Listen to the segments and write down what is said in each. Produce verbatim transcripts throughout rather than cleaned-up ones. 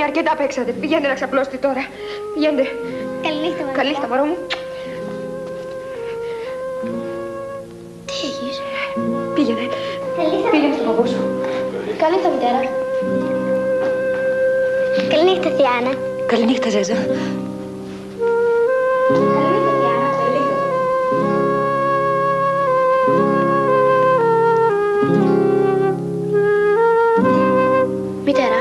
αρκετά παίξατε. Πηγαίνετε να ξαπλώσετε τώρα. Πηγαίνετε. Καληνύχτα, μωρό. Καληνύχτα, μωρό μου. Τι έχεις? Πήγαινε. Καληνύχτα. Πήγαινε στον παππού σου. Καληνύχτα, μητέρα. Καληνύχτα, Θιάνα. Καληνύχτα, Ζέζα. Καληνύχτα, Θιάνα. Μητέρα.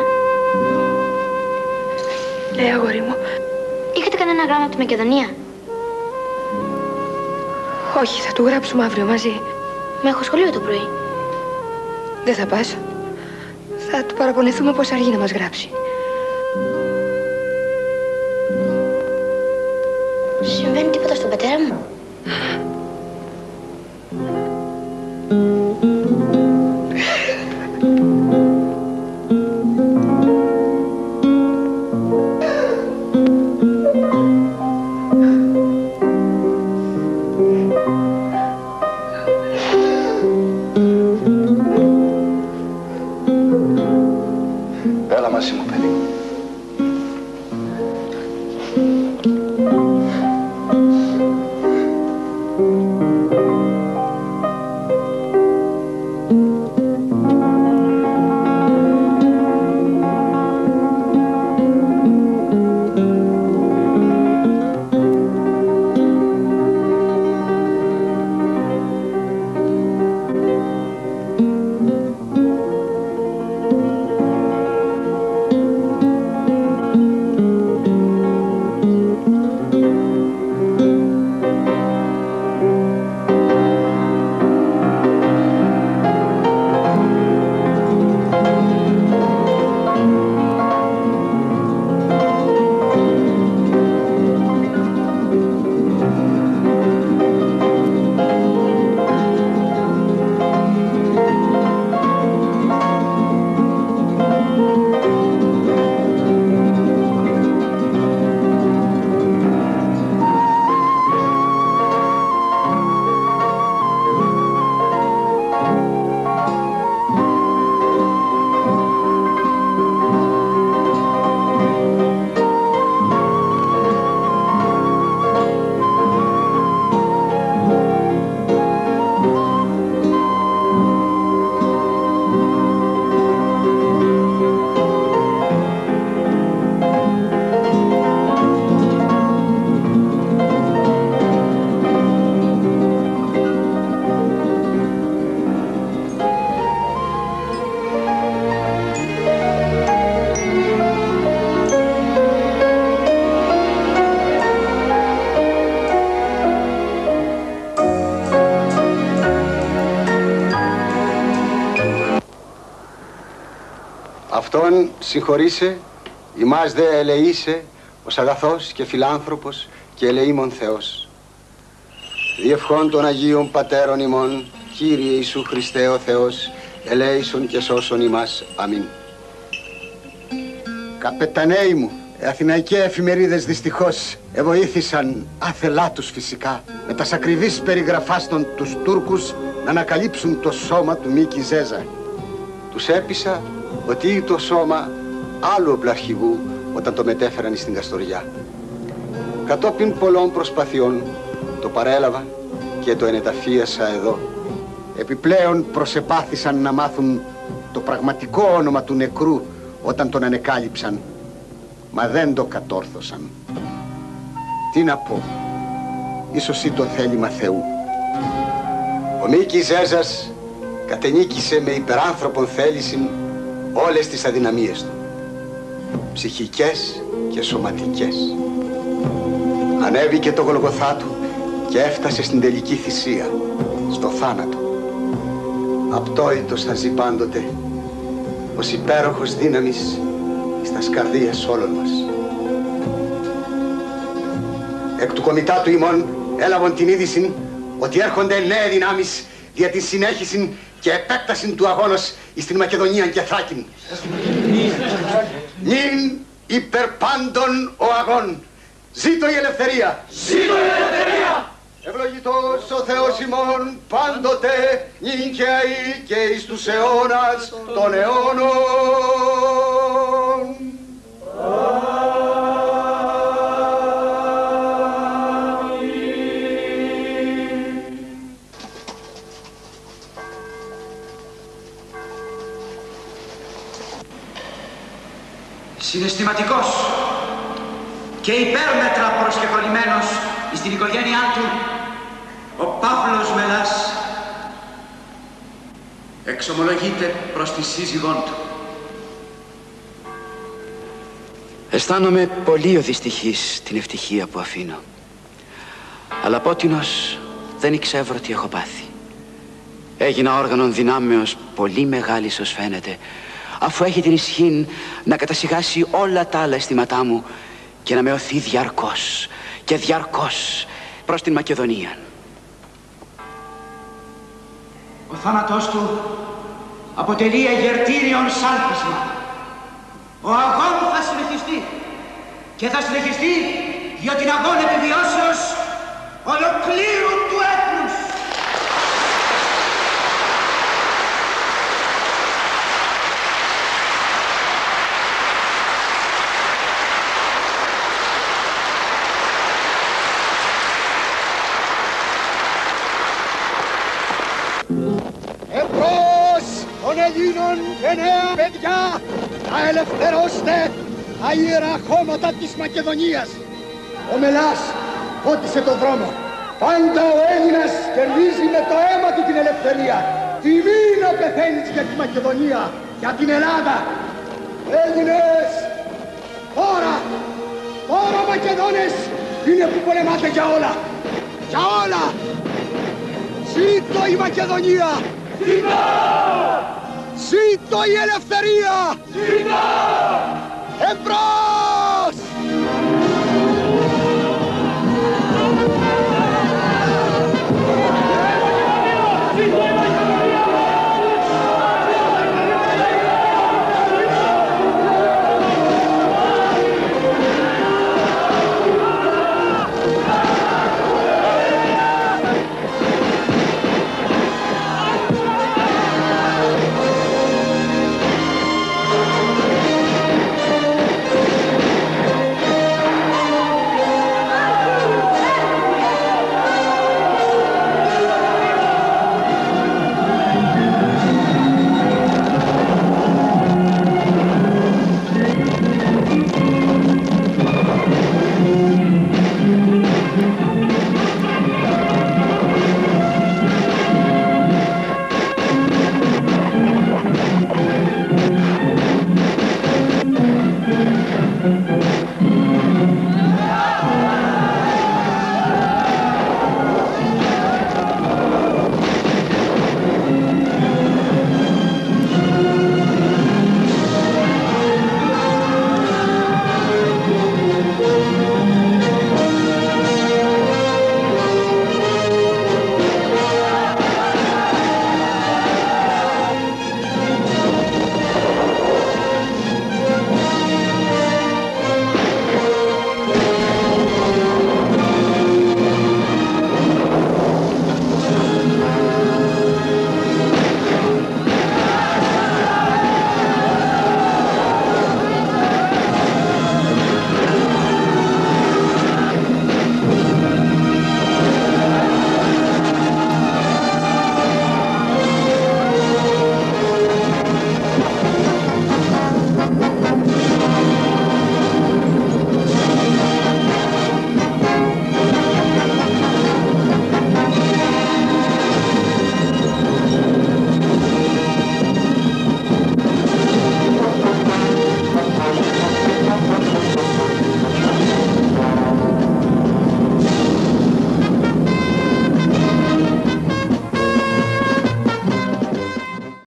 Ναι, αγόρι μου. Είχατε κανένα γράμμα από τη Μακεδονία? Όχι, θα του γράψουμε αύριο μαζί. Με έχω σχολείο το πρωί. Δεν θα πας. Θα του παραπονεθούμε πως αργεί να μας γράψει. Συμβαίνει τίποτα στον πατέρα μου? Έλα μαζί μου, παιδί. Αυτόν συγχωρήσε, ημάς δε ελεήσε, ως αγαθός και φιλάνθρωπος και ελεήμων Θεός. Διευχών των Αγίων Πατέρων ημών, Κύριε Ιησού Χριστέ ο Θεός, ελέησον και σώσον ημάς. Αμήν. Καπεταναίοι μου, οι αθηναϊκοί εφημερίδες δυστυχώς εβοήθησαν, άθελά τους φυσικά, με τας ακριβείς περιγραφάς των τους Τούρκους να ανακαλύψουν το σώμα του Μίκη Ζέζα. Τους έπεισα ότι το σώμα άλλου οπλαρχηγού όταν το μετέφεραν στην Καστοριά. Κατόπιν πολλών προσπαθειών το παρέλαβα και το ενεταφίασα εδώ. Επιπλέον προσεπάθησαν να μάθουν το πραγματικό όνομα του νεκρού όταν τον ανεκάλυψαν, μα δεν το κατόρθωσαν. Τι να πω, ίσως ή το θέλημα Θεού. Ο Μίκης Ζέζας κατενίκησε με υπεράνθρωπον θέλησιν όλες τις αδυναμίες του, ψυχικές και σωματικές. Ανέβηκε το Γολγοθά του και έφτασε στην τελική θυσία, στο θάνατο. Απτόητος θα ζει πάντοτε, ως υπέροχος δύναμης στας καρδίες όλων μας. Εκ του κομιτάτου ημών έλαβον την είδηση ότι έρχονται νέες δυνάμεις δια τη συνέχιση και επέκταση του αγώνος εις την Μακεδονία και Θράκην. Νυν υπερπάντων ο αγών. Ζήτω η ελευθερία! Ζήτω η ελευθερία! Ευλογητός ο Θεός ημών πάντοτε, νυν και αεί και εις τους αιώνας των αιώνων. συναισθηματικός και υπέρμετρα προσκεκλημένος στην οικογένειά του, ο Παύλος Μελάς εξομολογείται προς τη σύζυγόν του. Αισθάνομαι πολύ οδυστυχής την ευτυχία που αφήνω, αλλά πότινος δεν εξεύρω τι έχω πάθει. Έγινα όργανον δυνάμεως πολύ μεγάλης ως φαίνεται, αφού έχει την ισχύν να κατασυγάσει όλα τα άλλα αισθήματά μου και να με οθεί διαρκώς και διαρκώς προς την Μακεδονία. Ο θάνατός του αποτελεί αγερτήριον σάλπισμα. Ο αγών θα συνεχιστεί και θα συνεχιστεί για την αγώνα επιβιώσεως ολοκλήρου του έθνους. Εμπρός των Ελλήνων και νέα παιδιά, να ελευθερώστε τα ιερά χώματα της Μακεδονίας. Ο Μελάς φώτισε το δρόμο. Πάντα ο Έλληνας κερδίζει με το αίμα του την ελευθερία. Τιμή να πεθαίνεις για τη Μακεδονία, για την Ελλάδα. Έλληνες, τώρα, τώρα Μακεδόνες, είναι που πολεμάτε για όλα. Για όλα. Ζήτω η Μακεδονία! Ζήτω! Ζήτω η ελευθερία! Ζήτω! Εμπρός!